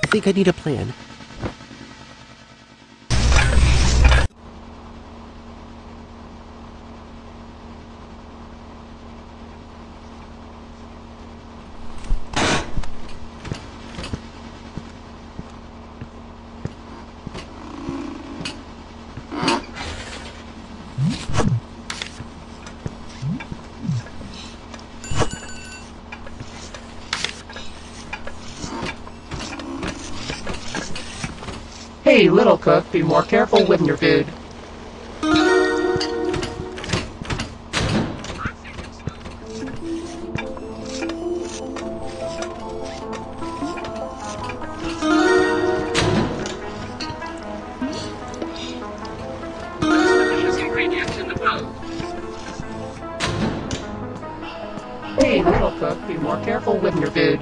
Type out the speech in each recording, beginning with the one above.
think I need a plan. Hey, little cook, be more careful with your food. Hey, little cook, be more careful with your food.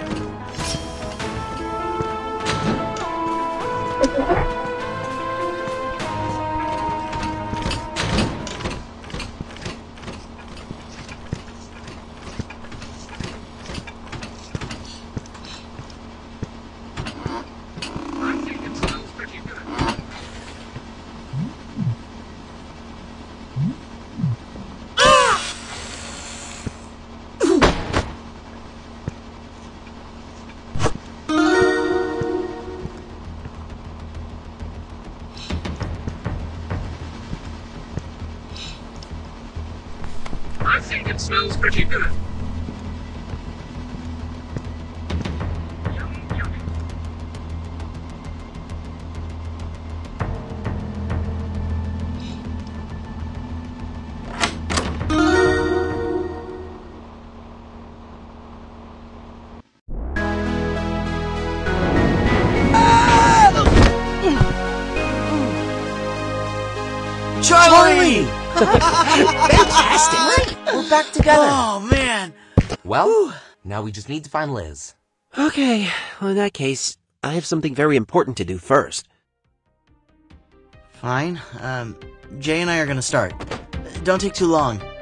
I think it smells pretty good. Yummy, yummy. Charlie! Fantastic! We're back together. Oh, man. Well, now we just need to find Liz. Okay, well, in that case, I have something very important to do first. Fine. Jay and I are gonna start. Don't take too long.